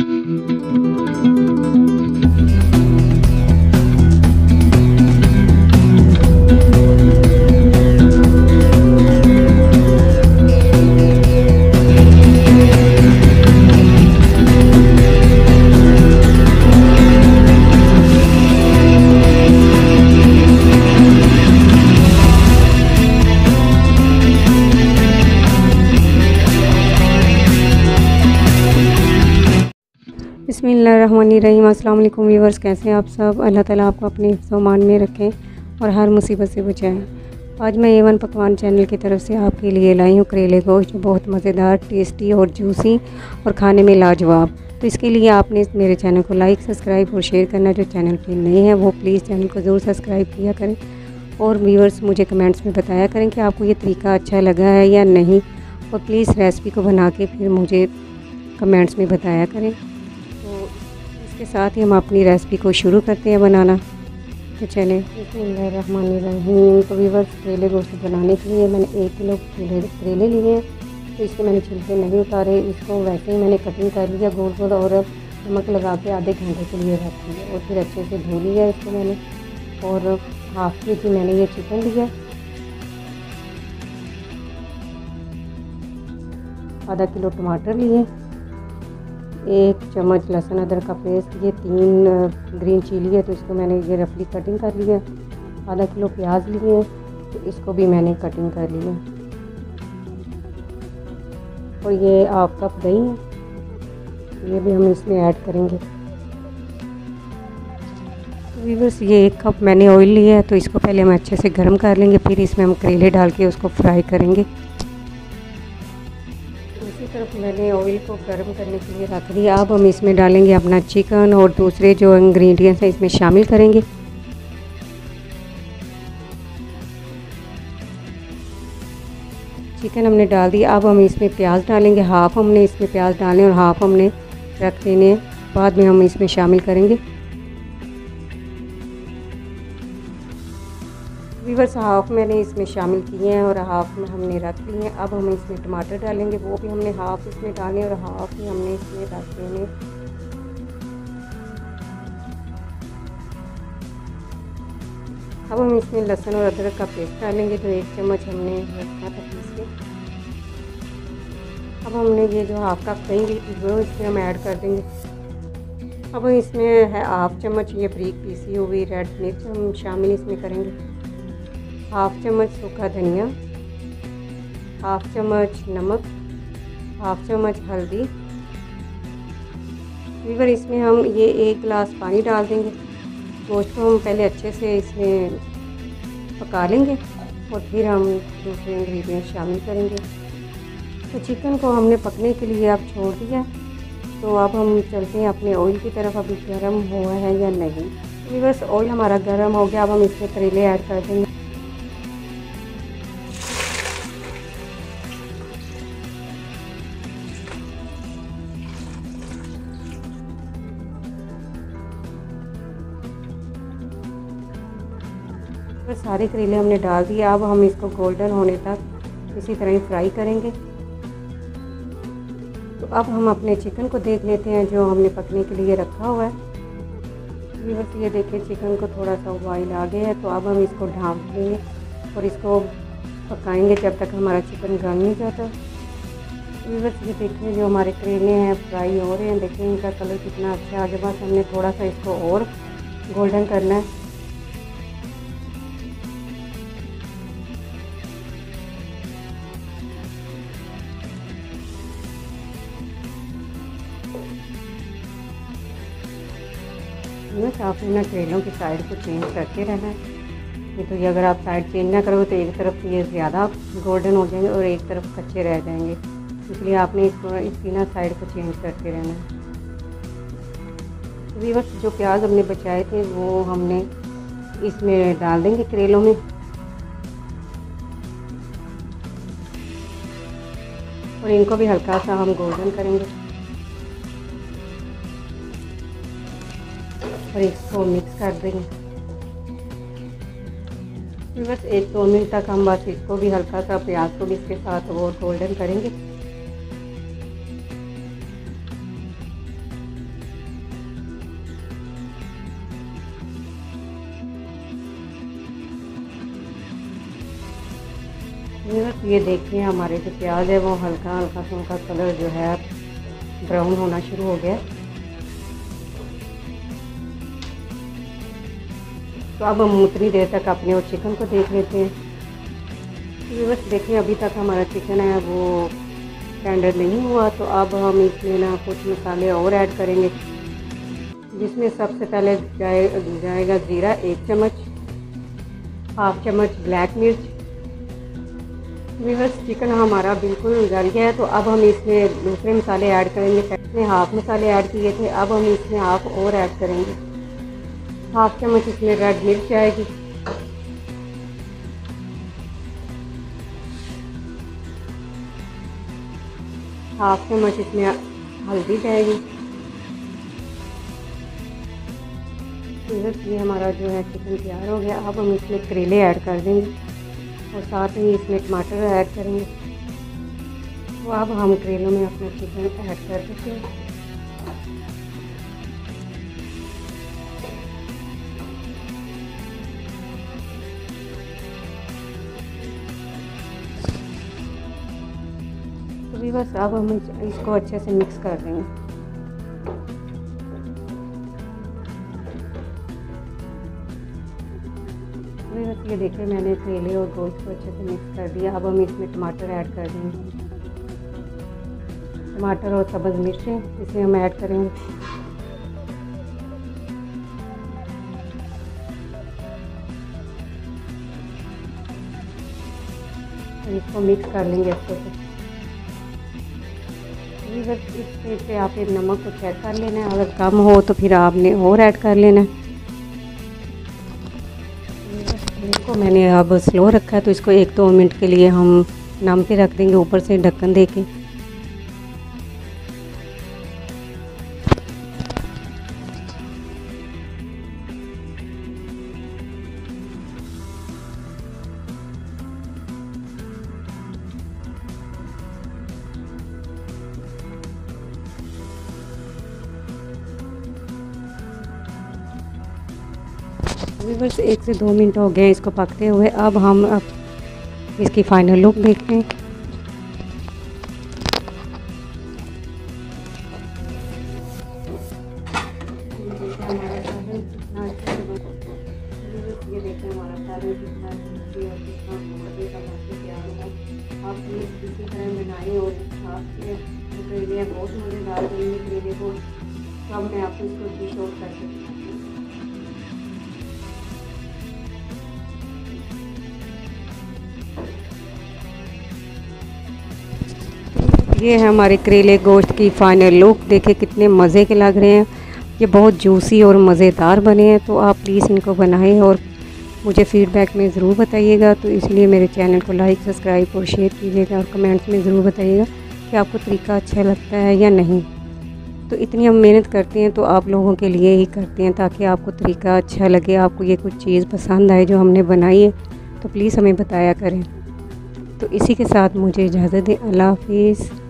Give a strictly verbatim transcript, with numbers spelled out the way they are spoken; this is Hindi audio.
बिस्मिल्लाहिर्रहमानिर्रहीम। अस्सलाम वालेकुम व्यूअर्स, कैसे हैं आप सब। अल्लाह ताला आपको अपने हिफ्ज़-ओ-मान में रखें और हर मुसीबत से बचाएं। आज मैं ए वन पकवान चैनल की तरफ से आपके लिए लाई हूँ करेले गोश्त, जो बहुत मज़ेदार, टेस्टी और जूसी और खाने में लाजवाब। तो इसके लिए आपने मेरे चैनल को लाइक, सब्सक्राइब और शेयर करना। जो चैनल पे नए हैं वो प्लीज़ चैनल को ज़रूर सब्सक्राइब किया करें। और व्यूअर्स मुझे कमेंट्स में बताया करें कि आपको ये तरीका अच्छा लगा है या नहीं, और प्लीज़ रेसिपी को बना के फिर मुझे कमेंट्स में बताया करें। इसके साथ ही हम अपनी रेसिपी को शुरू करते हैं बनाना। तो चलें। बिस्मिल्लाहिर्रहमानिर्रहीम। तो व्यूअर्स, करेले गोश्त बनाने के लिए मैंने एक किलो करेले लिए हैं। तो इसके मैंने छिलके नहीं उतारे, इसको वैसे ही मैंने कटिंग कर लिया गोल गोल और नमक लगा के आधे घंटे के लिए रख दिया और फिर अच्छे से धो लिया इसको मैंने। और हाफ के जी मैंने ये चिकन लिया, आधा किलो टमाटर लिए, एक चम्मच लहसुन अदरक का पेस्ट, ये तीन ग्रीन चिली है तो इसको मैंने ये रफली कटिंग कर लिया। आधा किलो प्याज लिए तो इसको भी मैंने कटिंग कर लिया। और ये हाफ कप दही है, ये भी हम इसमें ऐड करेंगे। व्यूअर्स, ये एक कप मैंने ऑयल लिया है तो इसको पहले हम अच्छे से गर्म कर लेंगे, फिर इसमें हम करेले डाल के उसको फ्राई करेंगे। दूसरी तरफ मैंने ऑयल को गर्म करने के लिए रख दिया। अब हम इसमें डालेंगे अपना चिकन और दूसरे जो इंग्रेडिएंट्स हैं इसमें शामिल करेंगे। चिकन हमने डाल दिया। अब हम इसमें प्याज डालेंगे, हाफ हमने इसमें प्याज डालें और हाफ हमने रख देने, बाद में हम इसमें शामिल करेंगे। व्यूअर्स, हाफ मैंने इसमें शामिल किए हैं और हाफ में हमने रख लिए हैं। अब हम इसमें टमाटर डालेंगे, वो भी हमने हाफ इसमें डाले और हाफ ही हमने इसमें रख देने। अब हम इसमें लहसुन और अदरक का पेस्ट डालेंगे, जो एक चम्मच हमने रखा था पीस के। अब हमने ये जो हाफ कप दही ली थी वो इसमें हम ऐड कर देंगे। अब इसमें है हाफ चम्मच ये बारीक पीसी हुई रेड मिर्च हम शामिल इसमें करेंगे, हाफ चम्मच सूखा धनिया, हाफ चम्मच नमक, हाफ चम्मच हल्दी। व्यूअर, इसमें हम ये एक गिलास पानी डाल देंगे। गोश्त को हम पहले अच्छे से इसमें पका लेंगे और फिर हम दूसरे इंग्रेडिएंट शामिल करेंगे। तो चिकन को हमने पकने के लिए अब छोड़ दिया, तो अब हम चलते हैं अपने ऑयल की तरफ। अभी गर्म हुआ है या नहीं। व्यूअर्स, ऑयल हमारा गर्म हो गया। अब हम इसमें करेले ऐड कर देंगे। तो सारे करेले हमने डाल दिए। अब हम इसको गोल्डन होने तक इसी तरह ही फ्राई करेंगे। तो अब हम अपने चिकन को देख लेते हैं जो हमने पकने के लिए रखा हुआ है। ये बस ये देखिए, चिकन को थोड़ा सा बॉयल आ गया है। तो अब हम इसको ढाँप देंगे और इसको पकाएंगे जब तक हमारा चिकन गल नहीं जाता। ये बस ये देखिए, जो हमारे करेले हैं फ्राई हो रहे हैं। देखिए इनका कलर कितना अच्छा आ गया। बस हमने थोड़ा सा इसको और गोल्डन करना है। बस आपने ना करेलों की साइड को चेंज करते रहना है। नहीं तो ये अगर आप साइड चेंज ना करोगे तो एक तरफ ये ज़्यादा गोल्डन हो जाएंगे और एक तरफ कच्चे रह जाएंगे। इसलिए आपने इसको इसकी ना साइड को चेंज करते रहना है। व्यूअर्स, जो प्याज हमने बचाए थे वो हमने इसमें डाल देंगे करेलों में। और इनको भी हल्का सा हम गोल्डन करेंगे और इसको मिक्स कर देंगे। बस एक दो मिनट तक हम बस इसको भी हल्का सा प्याज को भी इसके साथ और गोल्डन करेंगे। बस ये देखिए हमारे जो प्याज है वो हल्का हल्का सा उनका कलर जो है ब्राउन होना शुरू हो गया। तो अब हम उतनी देर तक अपने और चिकन को देख लेते हैं। तो बस देखिए अभी तक हमारा चिकन है वो टेंडर नहीं हुआ, तो अब हम इसमें ना कुछ मसाले और ऐड करेंगे, जिसमें सबसे पहले जाए जाएगा ज़ीरा एक चम्मच, हाफ चम्मच ब्लैक मिर्च। बस चिकन हमारा बिल्कुल गल गया है, तो अब हम इसमें दूसरे मसाले ऐड करेंगे। इसमें हाफ मसाले ऐड किए थे, अब हम इसमें हाफ और ऐड करेंगे। हाफ चम्मच इसमें रेड मिर्च आएगी, हाफ चम्मच इसमें हल्दी जाएगी। बस ये हमारा जो है चिकन तैयार हो गया। अब हम इसमें करेले ऐड कर देंगे और साथ ही इसमें टमाटर ऐड करेंगे। तो अब हम करेलों में अपना चिकन ऐड कर देते हैं। तो भी बस अब हम इसको अच्छे से मिक्स कर देंगे। बस ये देखिए मैंने करेले और गोश्त को अच्छे से मिक्स कर दिया। अब हम इसमें टमाटर ऐड कर देंगे। टमाटर और सब्ज़ मिर्चें इसे हम ऐड करेंगे। और इसको मिक्स कर लेंगे अच्छे से। बस इस स्टेज पे आप एक नमक को चेक कर लेना है, अगर कम हो तो फिर आपने और ऐड कर लेना है। इसको मैंने अब स्लो रखा है, तो इसको एक दो मिनट के लिए हम नम पे रख देंगे ऊपर से ढक्कन दे के। अभी बस एक से दो मिनट हो गए इसको पकते हुए। अब हम अब इसकी फाइनल लुक देखते हैं। ये देखिए हमारा सालन कितना टेस्टी और कितना मज़े का बनके तैयार होगा। आप प्लीज़ इसी तरह बनाएं और आपके करेले बहुत मज़ेदार बनेंगे करेले को। तो अब मैं आपको इसको डिश आउट कर सकती हूँ। ये है हमारे करेले गोश्त की फ़ाइनल लुक। देखिए कितने मज़े के लग रहे हैं, ये बहुत जूसी और मज़ेदार बने हैं। तो आप प्लीज़ इनको बनाएं और मुझे फ़ीडबैक में ज़रूर बताइएगा। तो इसलिए मेरे चैनल को लाइक सब्सक्राइब और शेयर कीजिएगा और कमेंट्स में ज़रूर बताइएगा कि आपको तरीका अच्छा लगता है या नहीं। तो इतनी हम मेहनत करते हैं तो आप लोगों के लिए ही करते हैं, ताकि आपको तरीका अच्छा लगे, आपको ये कुछ चीज़ पसंद आए जो हमने बनाई है, तो प्लीज़ हमें बताया करें। तो इसी के साथ मुझे इजाज़त दें। अल्लाह हाफिज़।